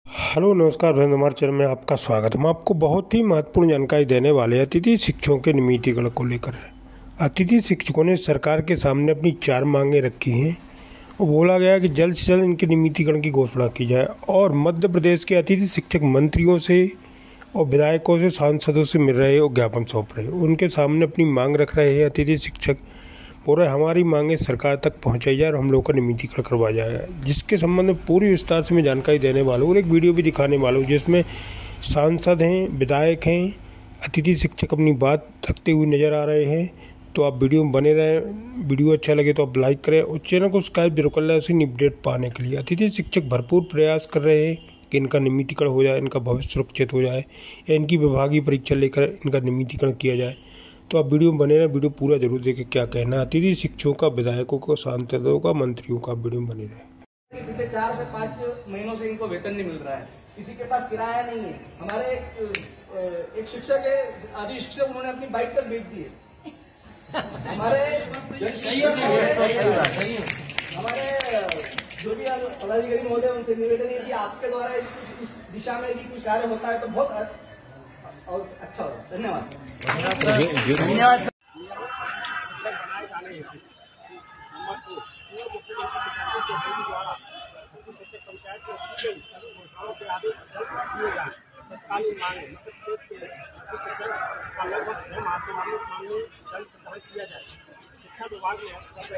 Hello नमस्कार भिंद हमारे channel में आपका स्वागत है। हम आपको बहुत ही महत्वपूर्ण जानकारी देने वाले हैं अतिथि शिक्षकों के नियमितीकरण को लेकर। अतिथि शिक्षकों ने सरकार के सामने अपनी 4 मांगें रखी हैं और बोला गया कि जल्द से जल्द इनके नियमितीकरण की घोषणा की जाए और मध्य प्रदेश के अतिथि शिक्षक मंत्रियों से और विधायकों से सांसदों से मिल रहे और ज्ञापन सौंप रहे, उनके सामने अपनी मांग रख रहे हैं। अतिथि शिक्षक बोल रहे हमारी मांगें सरकार तक पहुंचाई जाए और हम लोग का नियमितीकरण करवाया जाएगा, जिसके संबंध में पूरी विस्तार से मैं जानकारी देने वाला हूँ और एक वीडियो भी दिखाने वाला हूँ जिसमें सांसद हैं, विधायक हैं, अतिथि शिक्षक अपनी बात रखते हुए नज़र आ रहे हैं। तो आप वीडियो में बने रहें। वीडियो अच्छा लगे तो आप लाइक करें और चैनल को सब्सक्राइब जरूर कर लें उसी अपडेट पाने के लिए। अतिथि शिक्षक भरपूर प्रयास कर रहे हैं कि इनका नियमितीकरण हो जाए, इनका भविष्य सुरक्षित हो जाए या इनकी विभागीय परीक्षा लेकर इनका नियमितीकरण किया जाए। तो आप वीडियो में बने रहें, वीडियो पूरा जरूर देखें क्या कहना है अतिथि शिक्षकों का, विधायकों का, सांसदों का, मंत्रियों का। वीडियो में बने रहें। पिछले 4 से 5 महीनों से इनको वेतन नहीं मिल रहा है, किसी के पास किराया नहीं है। हमारे एक शिक्षक है, आदि शिक्षक, उन्होंने अपनी बाइक तक बेच दी है। हमारे हमारे जो भी पदाधिकारी महोदय उनसे निवेदन है कि आपके द्वारा इस दिशा में यदि कुछ कार्य होता है तो बहुत अच्छा होगा। धन्यवाद। धन्यवाद। तत्कालीन मांग मध्य प्रदेश के शिक्षक का लगभग 6 माह से मामले जल्द प्रभावित किया जाए। शिक्षा विभाग ने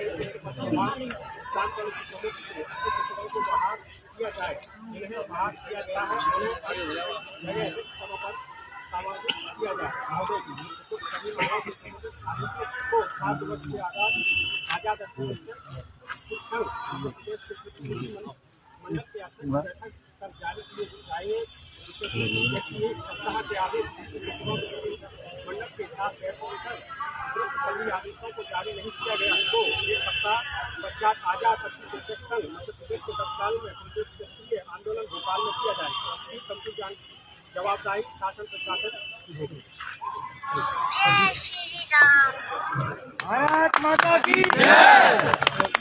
शिक्षकों को बहाल किया जाए, जिन्हें बहाल किया गया है उन्हें स्तरों पर समायोजित किया जाए। तो सभी मांगों को 7 वर्ष के आजाद शिक्षक संघ मध्य प्रदेश के मंडल के अध्यक्ष बैठक कर जारी किए जाए। सप्ताह के आदेश शिक्षकों मंडल के साथ बैठक कर सभी आदेशों को जारी नहीं किया गया तो एक सप्ताह पश्चात आजाद शिक्षक संघ मध्य प्रदेश के तत्काल में प्रदेश के आंदोलन भोपाल में किया जाएगा। इसकी संपूर्ण जवाबदारी शासन प्रशासन की होगी। जय श्री राम। भारत माता की जय।